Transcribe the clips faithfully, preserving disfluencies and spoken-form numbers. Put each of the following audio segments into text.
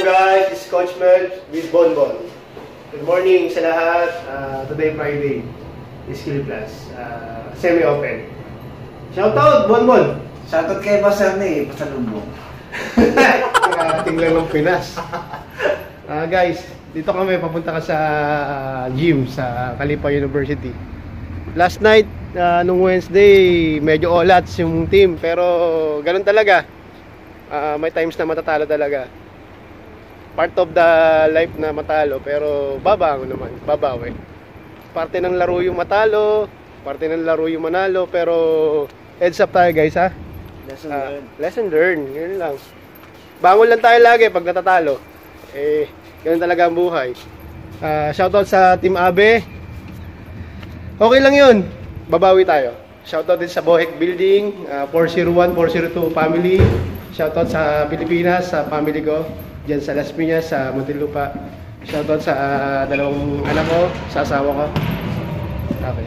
guys, this is Coach Mel with Bonbon. Good morning sa lahat. Uh, today Friday, Skill Plus, uh, semi-open. Shoutout, Bonbon! Shoutout kay Boss Ernie, pasalubong. Tingnan ng Pinas. Uh, guys, dito kami, papunta ka sa gym sa Kalipa University. Last night, uh, nung Wednesday, medyo olats yung team, pero ganun talaga. Uh, may times na matatalo talaga. Part of the life na matalo, pero babango naman, babawi. Parte ng laro yung matalo, parte ng laro yung manalo, pero heads up tayo guys ha. Lesson uh, learned. Lesson learned, yun lang. Bangon lang tayo lagi pag natatalo. Eh, ganun talaga ang buhay. Uh, shoutout sa Team Abe. Okay lang yun, babawi tayo. Shoutout din sa Bohek Building, uh, four oh one, four oh two family. Shoutout sa Pilipinas, sa family ko. Diyan sa Las Piñas, sa Muntinlupa. Shoutout sa uh, dalawang anak ko, sa asawa ko. Okay.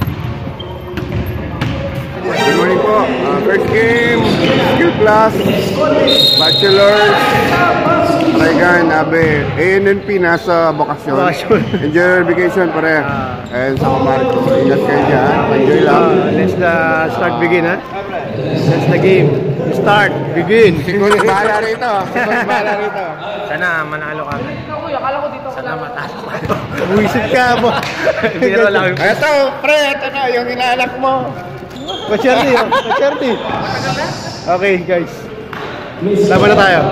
Good morning po. Uh, first game, Skill Plus, Bachelors, Regan, Abe, A N N P nasa bakasyon. Enjoy your vacation pare. And sa Marco, ingat kayo dyan. Enjoy lang. Uh, let's the start begin ha. Let's the game. Start, begin. Siguro bahala rito. Siguro bahala rito. Sana manalo ka. Sana matalo ka. Buisit ka mo. Biro lang. Ito, pre, ito na yung inaalak mo. Pacherte, oh. Pacherte. Okay, guys. Laban na tayo.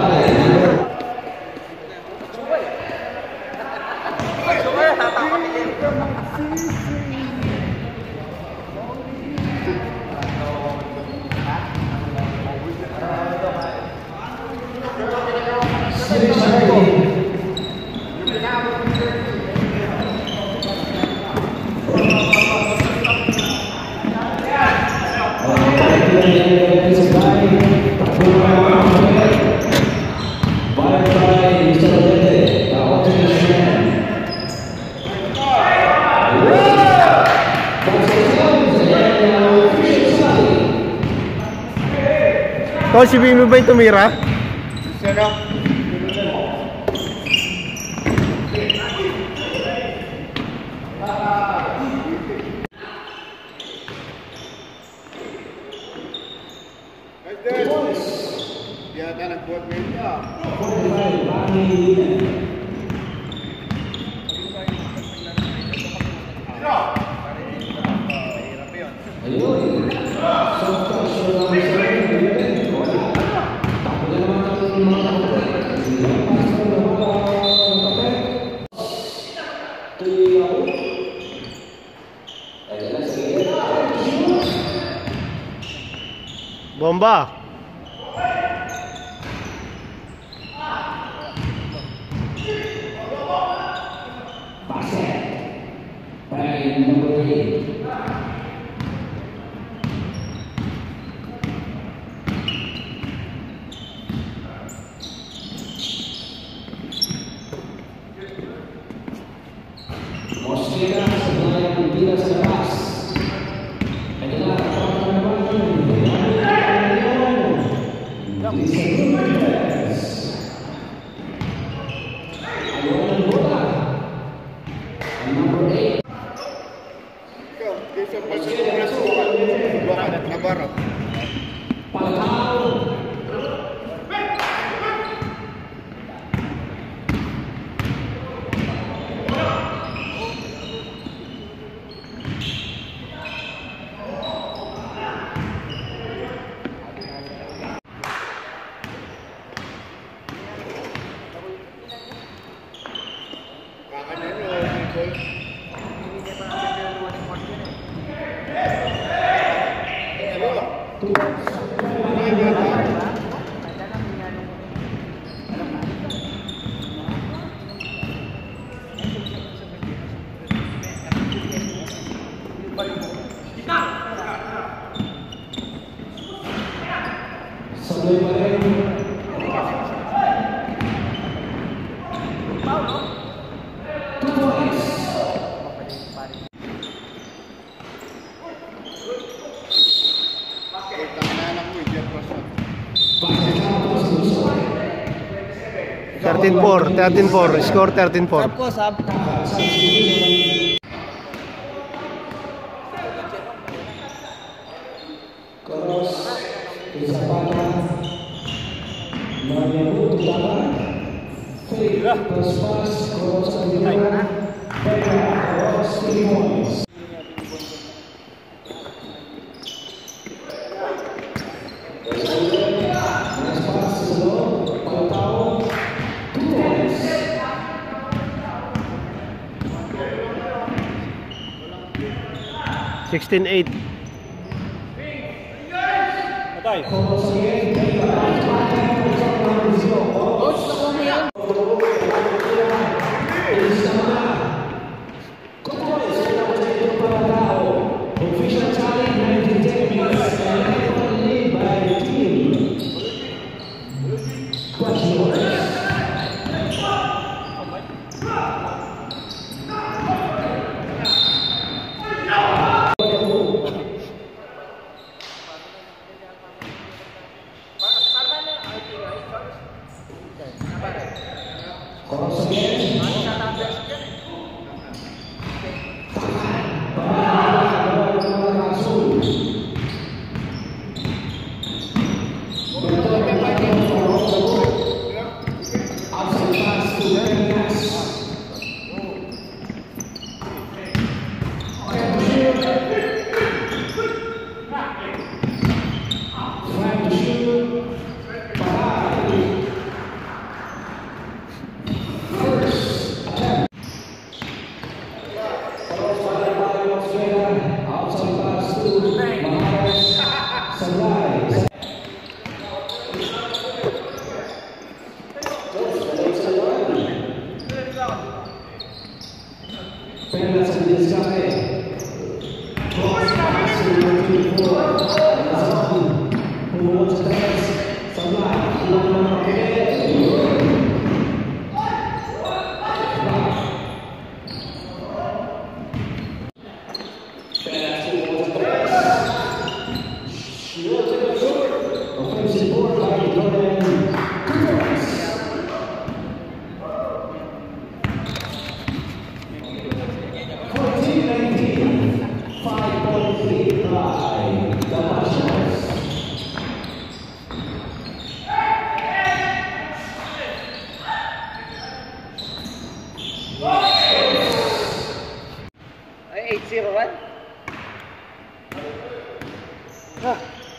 Kau si Bimo ba yung tumira? Sino? Yata nag-board mo yun ka. Bomba. thirteen four. thirteen four. Score thirteen four. Sab ko, sab. sixteen eight. eight zero one? Ha?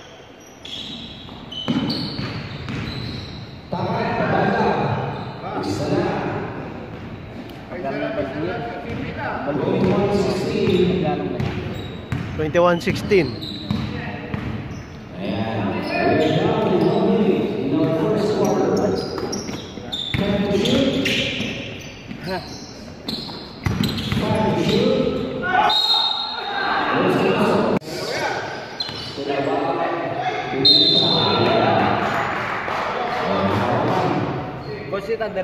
twenty-one sixteen. Coach Thunder.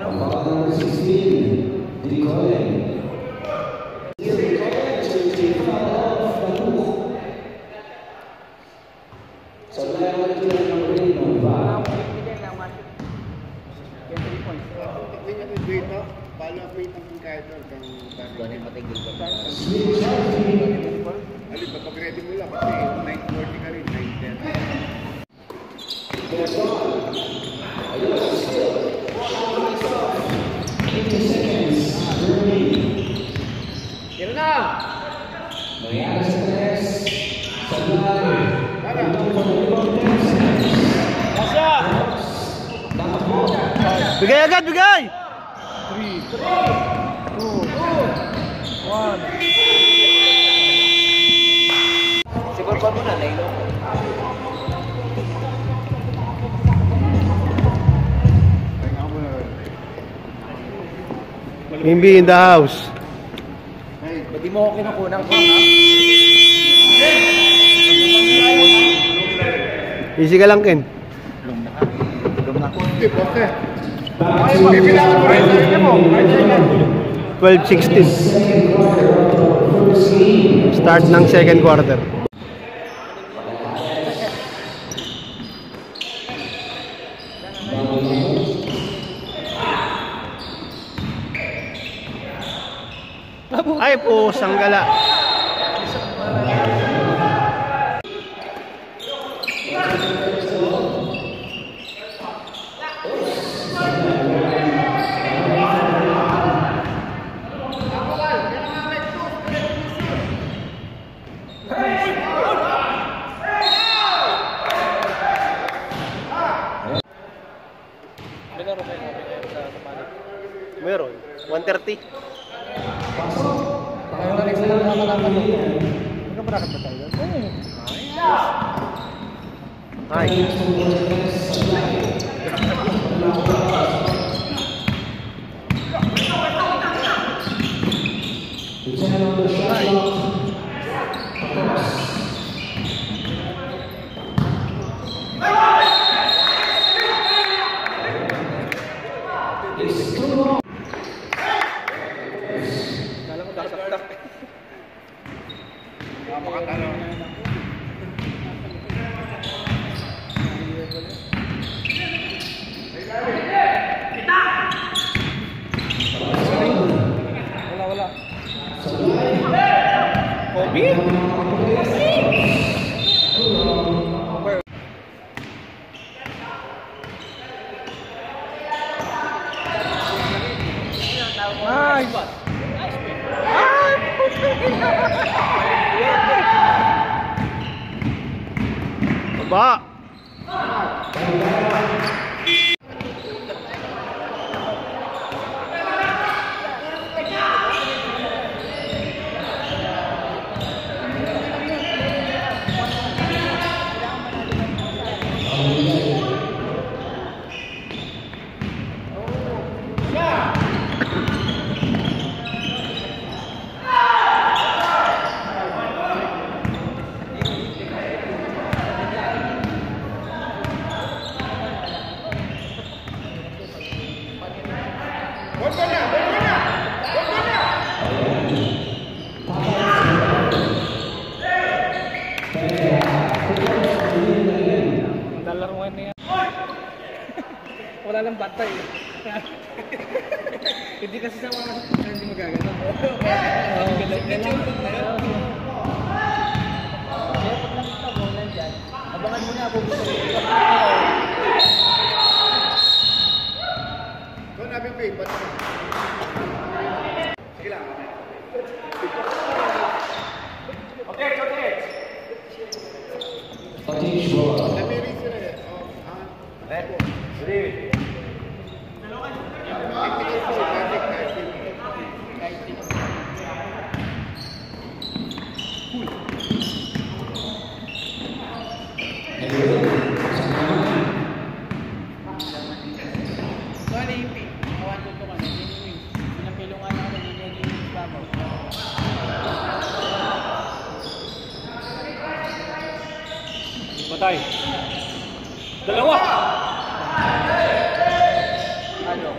Bigay agad, bigay! three, two, one. Siguro pa muna, Nailo. Mimbi in the house. Ba't di mo ako kinukunan ko, ha? Easy ka lang, Ken. Lum na ka. Lum na ko. twelve sixteen. Start ng second quarter. Ay po, sanggala. Meron, one thirty. Tayo na next na lang naman mo. Ano ba nakita tayo? Ay. Wala, wala. Kobe? Nice! Baba. Dalaruan na yan. Wala lang batay. Hindi kasi sa mga hindi magagano. Oo, galing lang. Abangan mo na ako. Doon namin pay, ba't? Sige lang. Okay, okay. Namirin sila eh. Ready? Patay. Dalawa. Ano?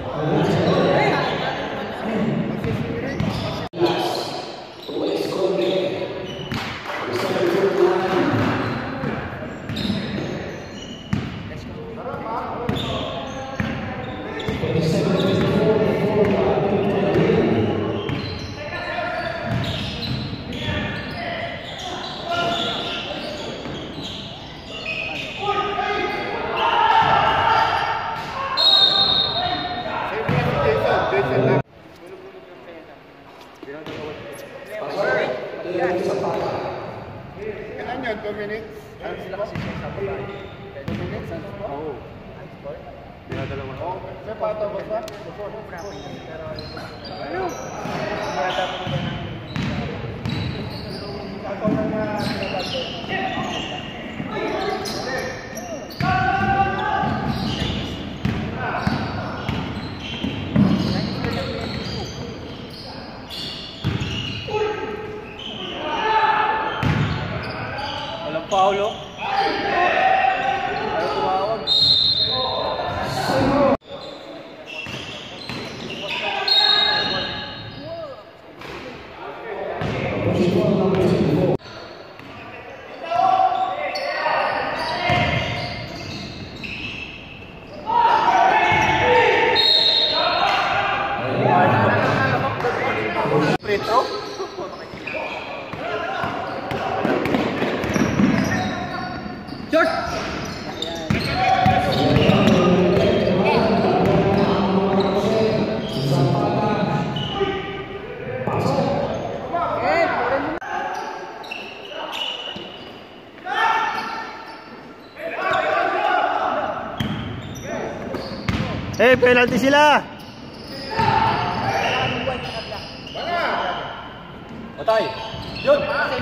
Kailan yun? two minutes? Ano sila kasi siya sa babae? two minutes? Oo. Dinadalawa. Oo. May pato ba ba? Ano? Pato na na nabato. Walang Paulo. Ano tumawag? Bitaw? Short! Eh, penalty sila. Patay! Yun!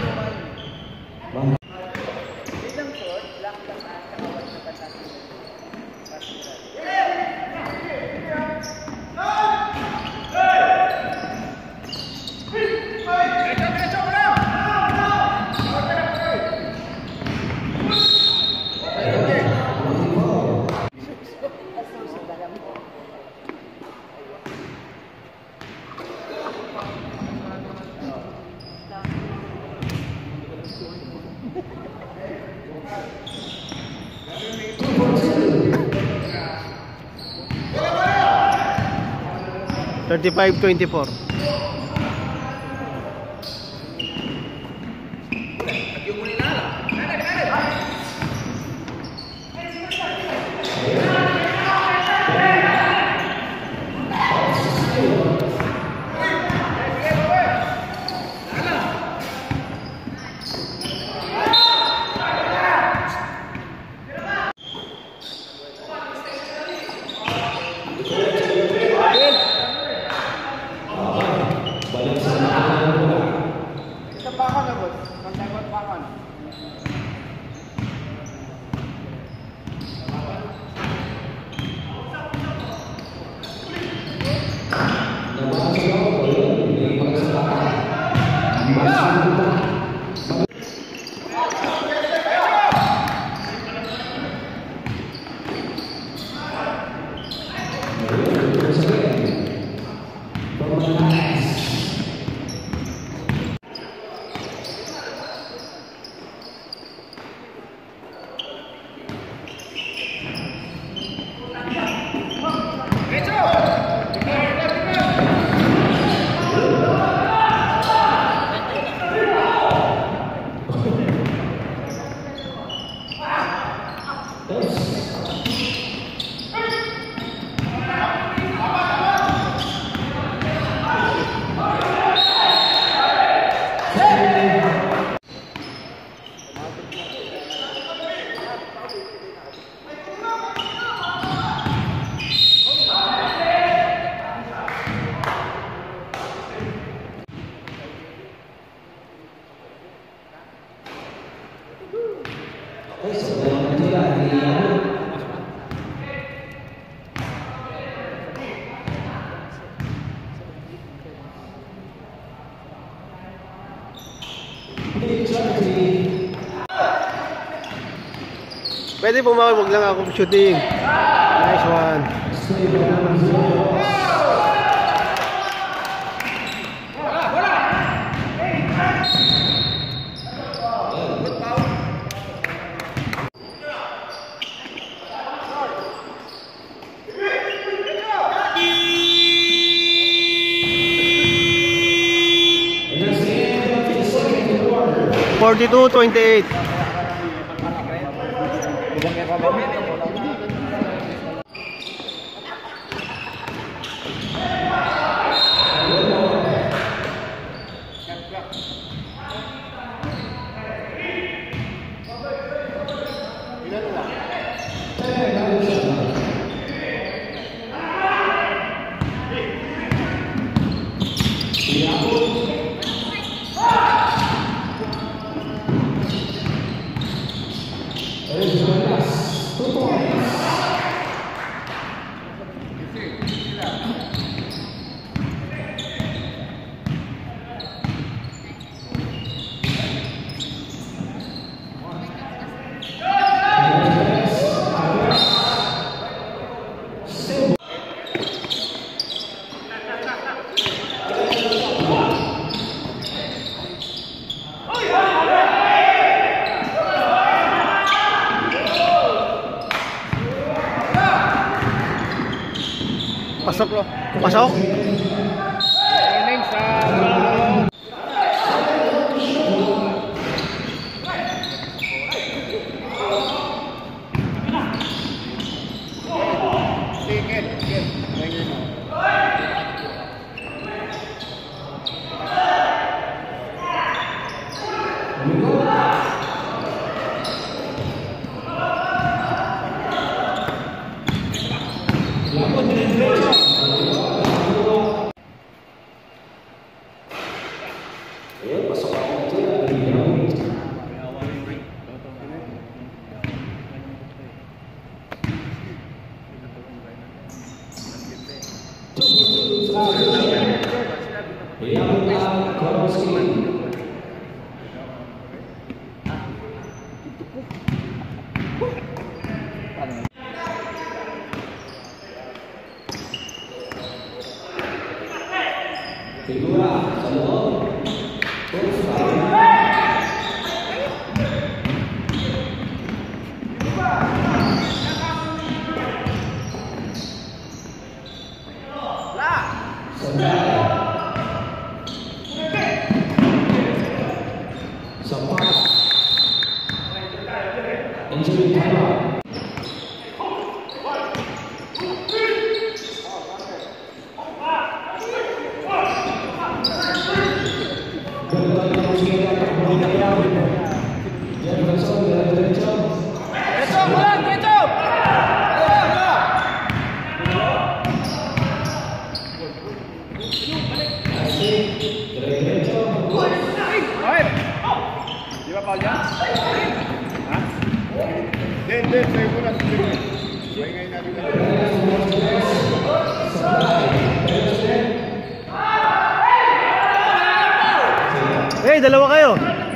thirty-five twenty-four. Pwede bumawal, wag lang ako shooting. Nice one. forty-two twenty-eight. Pasok lo. Pasok. Name sa Hey, dalawa kayo.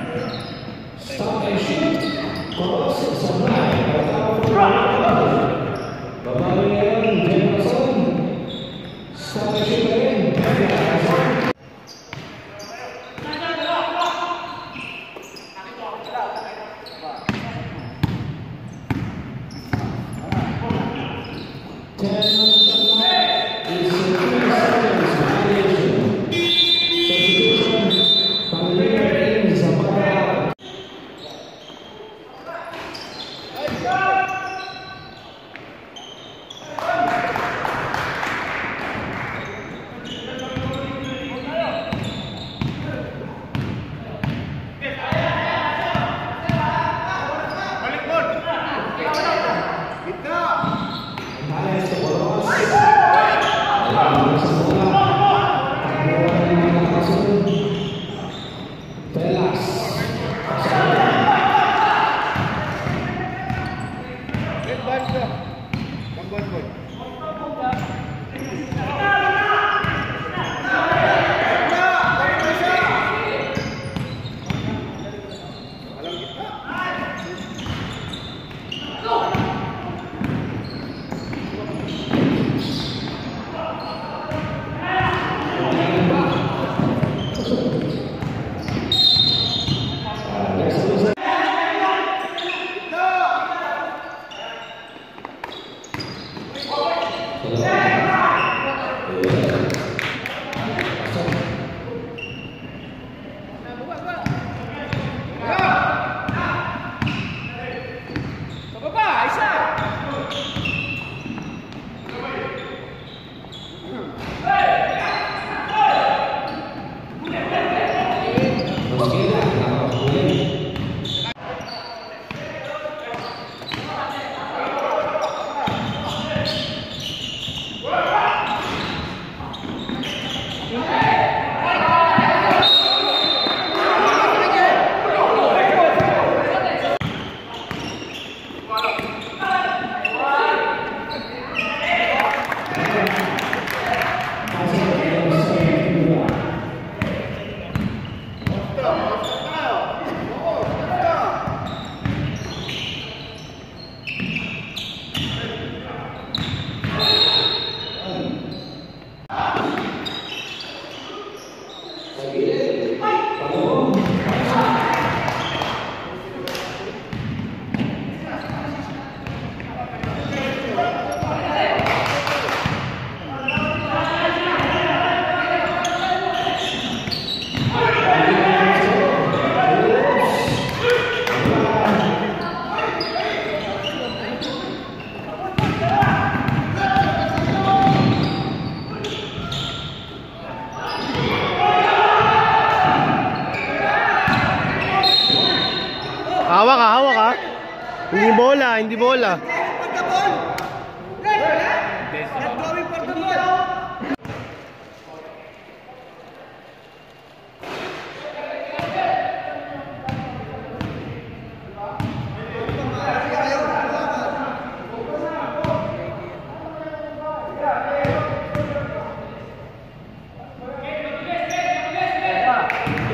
Hawak ka, hawak ka. Hindi bola, hindi bola.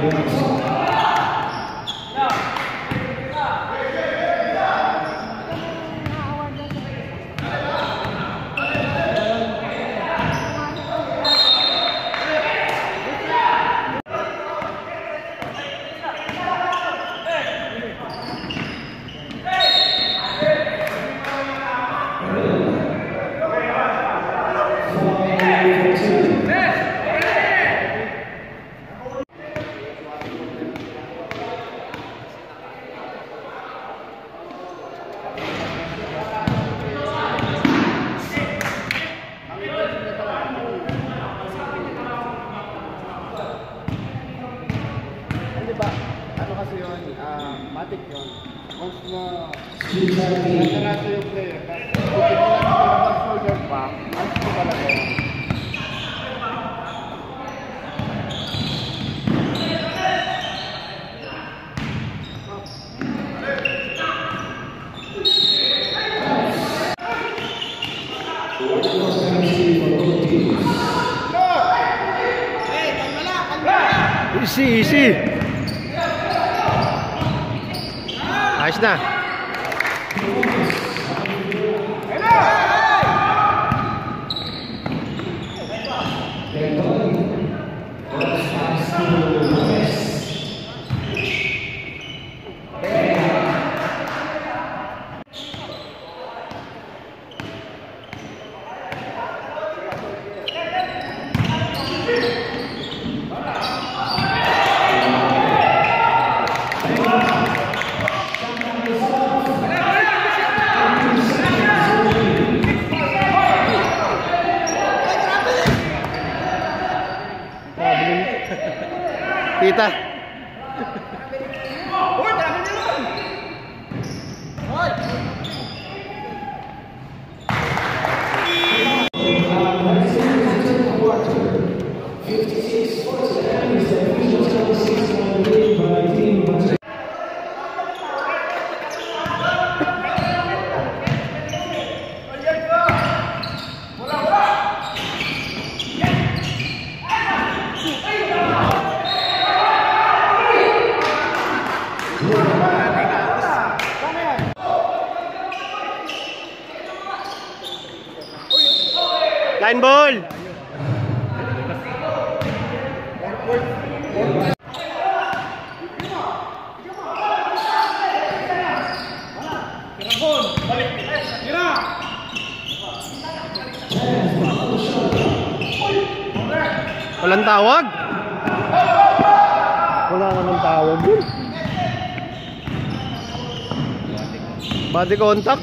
Matik yun. Once na nasarato yung player, kung shoulder pa, mas ko talaga yun. Easy, easy. Ayos na. Tita. Line ball. Walang tawag. Wala naman tawag yun. Body contact.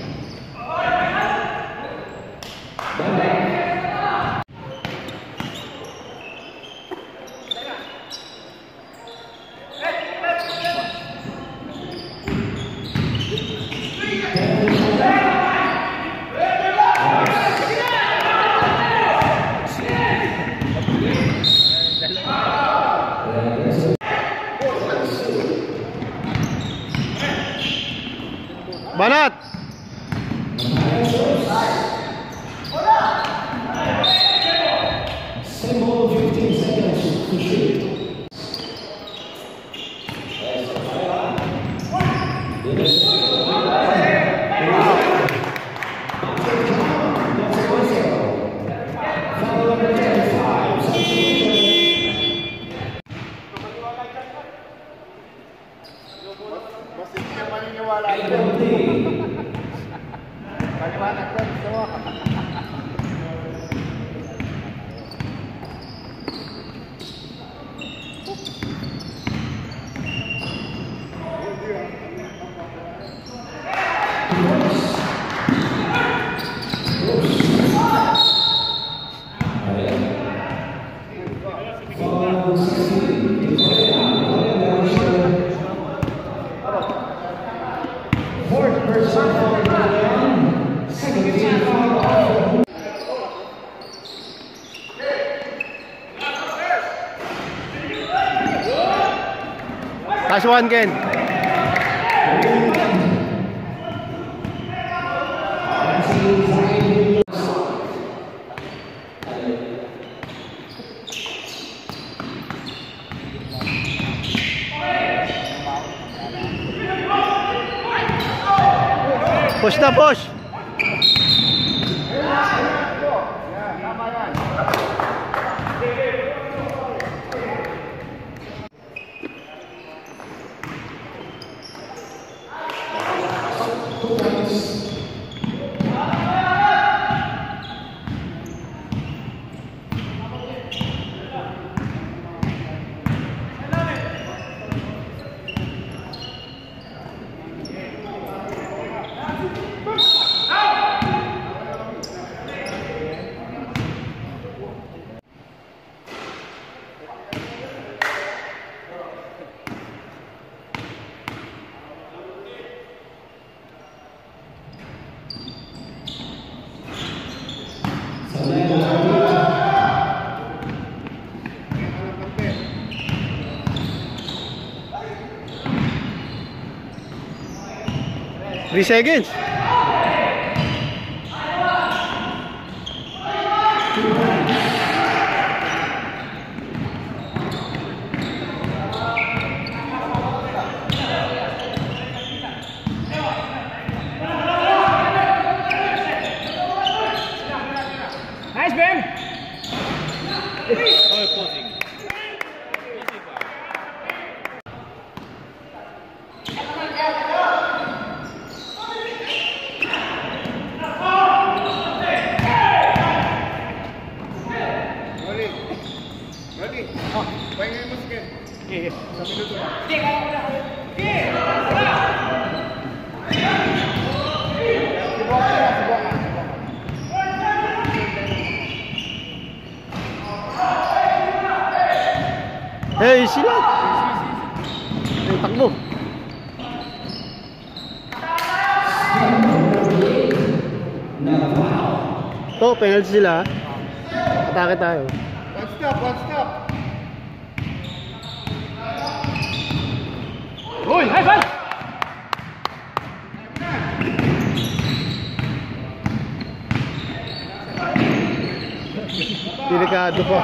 Banat. Basta hindi ka maniniwala ito. Paliwanag ko, gusto mo. Last one, Ken. Push na, push. Three seconds. Nice, Ben! Hey, sila. Ay, takbo. To, penalty sila. Atake tayo. One stop, one stop. Uy, high five! Delikado pa.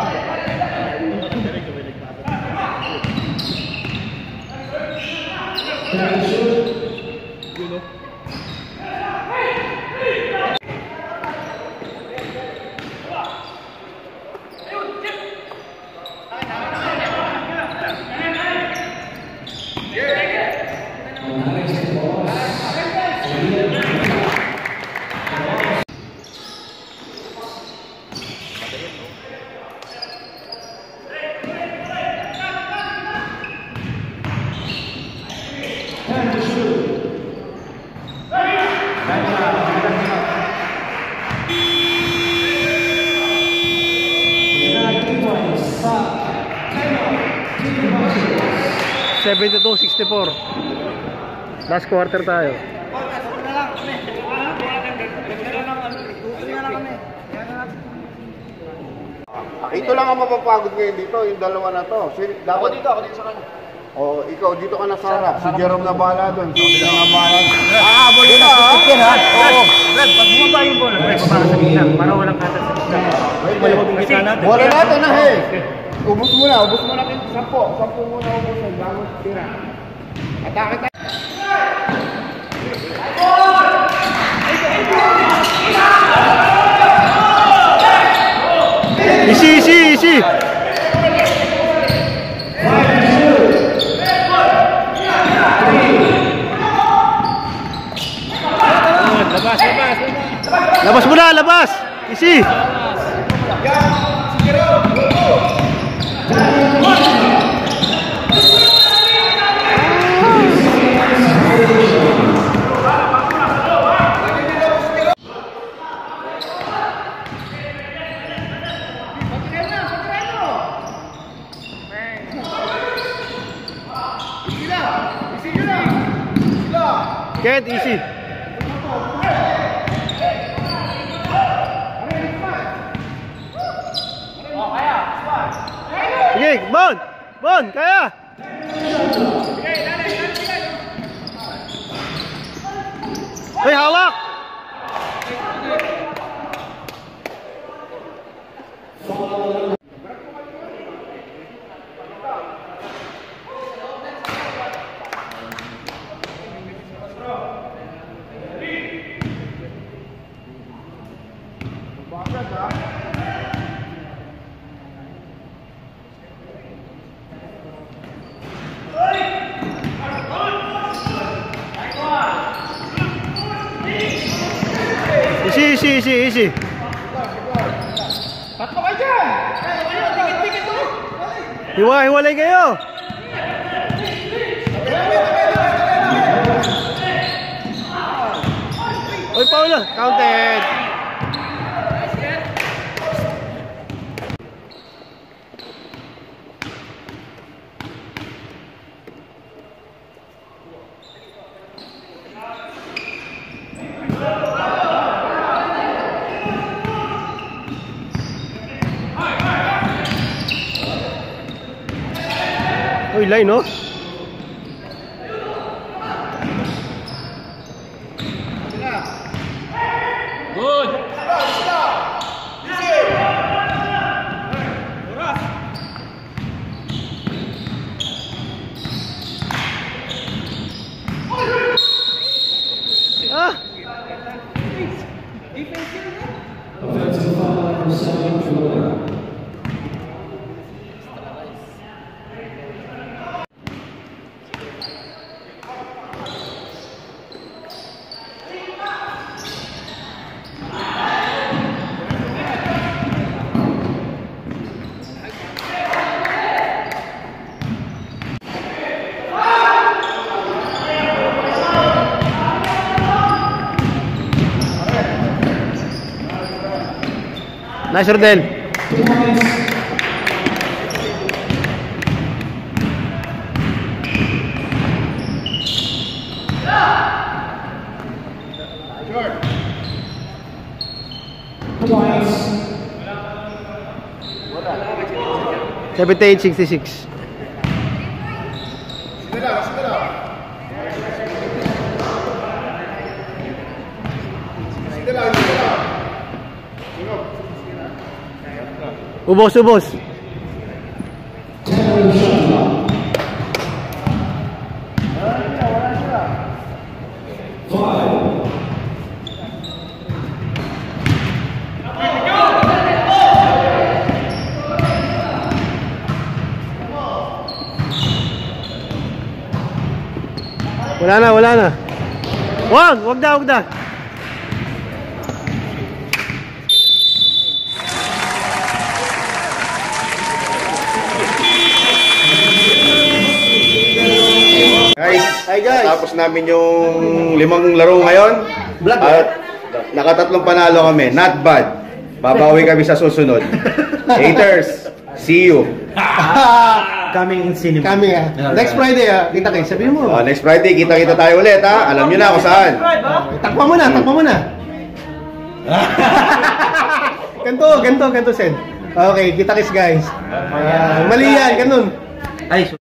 seventy-two sixty-four. Last quarter tayo. Ito lang ang mapapagod ngayon dito, yung dalawa na to. Si, dapat dito, ako dito sa kanya. Oh, ikaw dito ka na sa harap. Si Jerome na bahala doon. Si Jerome na bahala. Ah, buli na ha. Oo. Brad, pag bumaba yung bola, pre, para sa gitna, para walang katas sa gitna. Maluwag yung gitna natin. Bola natin na eh. Ubus muna, ubus muna kayo. Sampo, sampo muna ubusin. Bago tira. Atake tayo. Easy, easy, easy. Labas, labas, labas. Labas mo na, labas. Easy. Get easy. Sige, Bon! Bon, kaya! Hoy, hawak! easy, easy, easy. Tatlo ka dyan! Hiwa-hiwalay kayo. Oy, Paula, counted. Uy, line, no? Good! Ah! Nice, Rodel. seventy-eight sixty-six. Ubos, ubos. Wala na, wala na. Wag, wag na, wag na. Guys, Hi, guys. tapos namin yung limang laro ngayon. Vlog, At nakatatlong panalo kami. Not bad. Babawi kami sa susunod. Haters, see you. Coming in cinema. Kami ah. Next Friday ah. Kita kayo. Sabihin mo. Uh, next Friday, kita-kita tayo ulit ha. Alam nyo na kung saan. Takpa mo na, takpa mo na. Ganto, ganto, ganto, Sen. Okay, kita kiss guys. Ah, mali yan, ganun. Ay,